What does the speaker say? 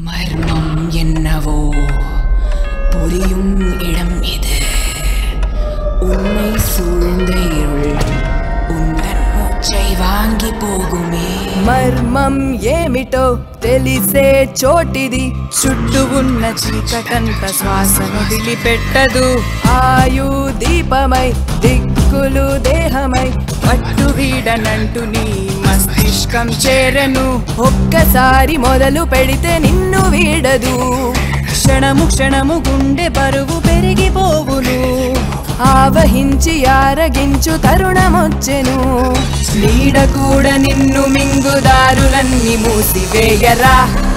மர்மம் என்னவோ புரியும் இடம் இது. உன்னை சூழ்ந்த இருள் உந்தன் மூச்சை வாங்கி போகுமே. మర్మం ఏమిటో తెలిసే చోటిది. చుట్టూ ఉన్న చీకటంత శ్వాసను వదిలిపెట్టదు. ఆయు దీపమై దిక్కులు దేహమై పట్టు వీడనంటూ నీ మస్తిష్కం చేరను. ఒక్కసారి మొదలు పెడితే నిన్ను వీడదు. క్షణము క్షణము గుండె బరువు పెరిగిపోవును. ఆవహించి ఆరగించు తరుణమొచ్చెను. నీడ కూడా నిన్ను మింగుదారులన్నీ మూసివేయరా.